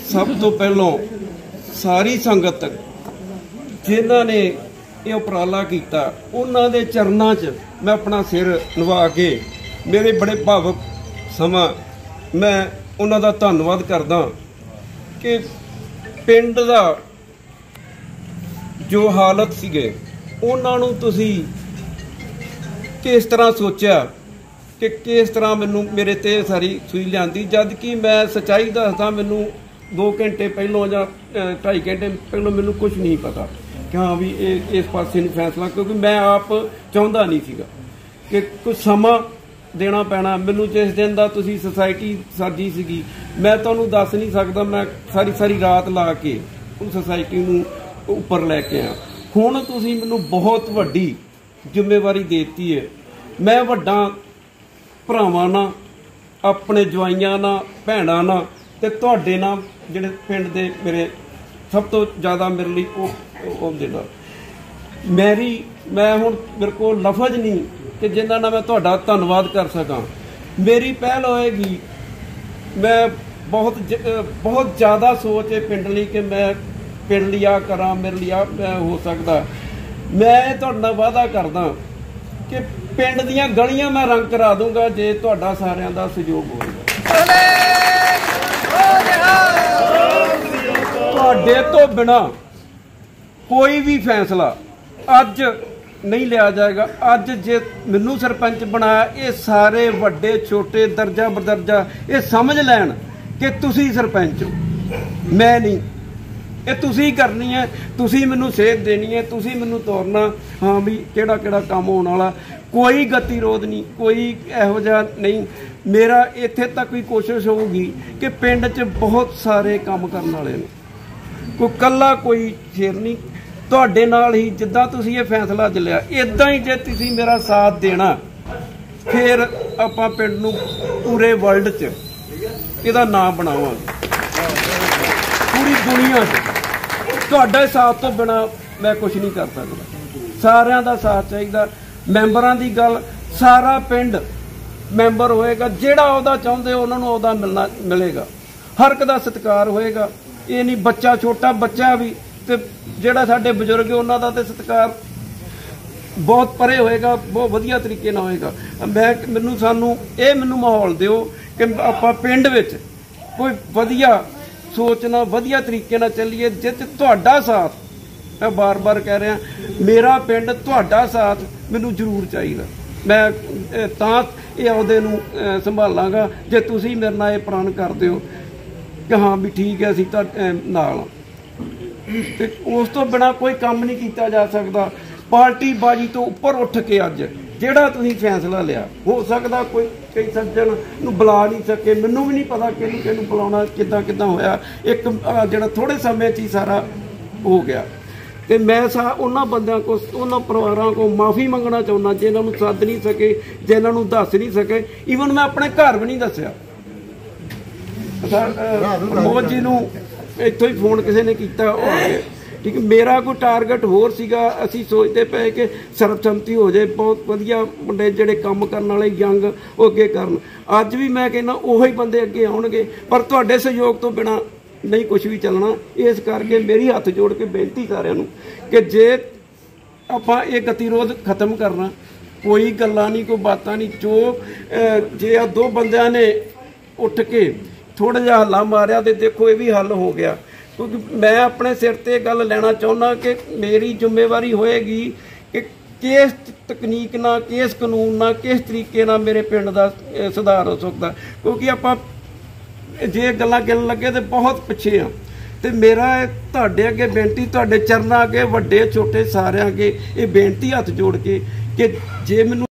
सब तो पहलों सारी संगत जिन्हां ने ये उपराला किया उन्हां दे चरनां च मैं अपना सिर नवा के मेरे बड़े भावुक समा मैं उन्हां दा धन्नवाद करदा कि पिंड दा जो हालत सीगे उन्हां नूं तुसीं किस तरह सोचा कि किस तरह मैनू मेरे ते सारी सूई लियांदी, जद कि मैं सच्चाई दसदा मैनू 2 घंटे पहलों या 2.5 घंटे पहलों मैनू कुछ नहीं पता कि हाँ भी इस पासे नहीं फैसला, क्योंकि मैं आप चाहता नहीं सीगा कि कुछ समा देना पैना मैनू। जिस दिन का तुसीं सोसाइटी साजी सीगी मैं तुहानूं दस नहीं सकता, मैं सारी रात ला के उस सोसाइटी नूं उपर लैके आया। हुण तुसीं मैनू बहुत वड्डी जिम्मेवारी देती है। मैं वड्डा भरावां नाल अपने जवाइयां नाल भैणां नाल ते तुहाडे नाल जिहड़े पिंड दे मेरे सब तो ज़्यादा मेरे लिए उहदे नाल मैं हुण मेरे को लफज नहीं कि जिन्हां नाल मैं तुहाडा धन्नवाद कर सकां। मेरी पहल होएगी, मैं बहुत ज़्यादा सोच है पिंड लई कि मैं पिंड लई आ करां, मेरे लिए आ मैं हो सकदा। मैं तुहाडे नाल वादा करदा कि पिंड दीयां गलियां मैं रंग करा दूंगा जे तुहाडा सारियां दा सहयोग होवेगा। तुहाडे तो बिना कोई भी फैसला अज नहीं लिया जाएगा। अज जे मैनू सरपंच बनाया ये सारे वड्डे छोटे दर्जा बदर्जा ये समझ लैन कि तुसीं सरपंच हो, मैं नहीं। ये तुसीं करनी है, तुसीं मैनू सेध देनी है, तुसीं मैनू तोरना हाँ भी किहड़ा किहड़ा काम होने वाला। कोई गतिरोध नहीं, कोई इहो जिहा नहीं। मेरा इत्थे तक भी कोशिश होगी कि पिंड च बहुत सारे काम करने वाले ने, कोई कल्ला कोई शेर नहीं। तुहाडे नाल ही जिद्दां तुसीं ये फैसला च लिया इदां ही जे तुसीं मेरा साथ देना फिर आपां पिंड नूं पूरे वर्ल्ड च इहदा नाम बनावांगे, पूरी दुनिया च। तुहाडे साथ तो बिना मैं कुछ नहीं कर सकदा। सारियां दा साथ चाहिदा। मैंबरां दी गल सारा पिंड मैंबर होएगा, जिहड़ा अहुदा चाहुंदे उन्हां नूं अहुदा मिलेगा। हर एक दा सत्कार होएगा। ये नहीं बच्चा छोटा बच्चा भी ते जिहड़ा साडे बजुर्ग उन्हां दा ते सत्कार बहुत परे होएगा, बहुत वधिया तरीके नाल होएगा। मैनूं सानूं ये मैनूं माहौल दिओ कि आपां पिंड विच कोई वधिया सोचना वधिया तरीके नाल चलीए जिस तुहाडा साथ। मैं बार बार कह रहा मेरा पिंड तुहाडा साथ मैनूं जरूर चाहिए। मैं तां ये अहुदे नूं संभालांगा जे तुसीं मेरे नाल ये प्रण करदे हो कि हाँ भी ठीक है असीं तां नाल। ते उस तो बिना कोई काम नहीं किया जा सकता। पार्टी बाजी तो उपर उठ के अज जिहड़ा तुसीं फैसला लिया, हो सकदा कोई कई सज्जन नूं बुला नहीं सके, मैनूं भी नहीं पता किहनूं बुलाउणा किदां होया। एक जिहड़ा थोड़े समय च ही सारा हो गया। तो मैं उन्हां बंदियां को उन्हां परिवारां को माफ़ी मंगना चाहुंदा जिन्हां नूं सद नहीं सके, जिन्हां नूं दस नहीं सके। ईवन मैं अपने घर भी नहीं दस्सिया। प्रमोद जी नूं इत्थों ही फोन किसी ने किया ठीक। मेरा कोई टारगेट होर सीगा, असीं सोचते पे कि सर्बसम्मति हो जाए, बहुत वधिया मुंडे जिहड़े काम करन वाले यंग वो अगे करन। अज भी मैं कहना उही बंदे अगे आउणगे, पर तुहाडे सहयोग तो बिना नहीं कुछ भी चलना। इस करके मेरी हथ जोड़ के बेनती सारिआं नूं कि जे आपां ये गतिरोध खत्म करना, कोई गल्लां नहीं कोई बातां नहीं। जो जे आ 2 बंदिआं ने उठ के थोड़ा जिहा हल्ला मारिया तो देखो ये भी हल हो गया। क्योंकि मैं अपने सिर ते गल लेना चाहुंदा कि मेरी जिम्मेवारी होएगी कि किस तकनीक नाल किस कानून नाल किस तरीके नाल मेरे पिंड दा सुधार हो सकदा। क्योंकि आपां जे गल्लां गिन लगे तो बहुत पिछे आ। तो मेरा तुहाडे अगे बेनती, तुहाडे चरनां अगे वड्डे छोटे सारिआं अगे ये बेनती हथ जोड़ के कि जे मैनूं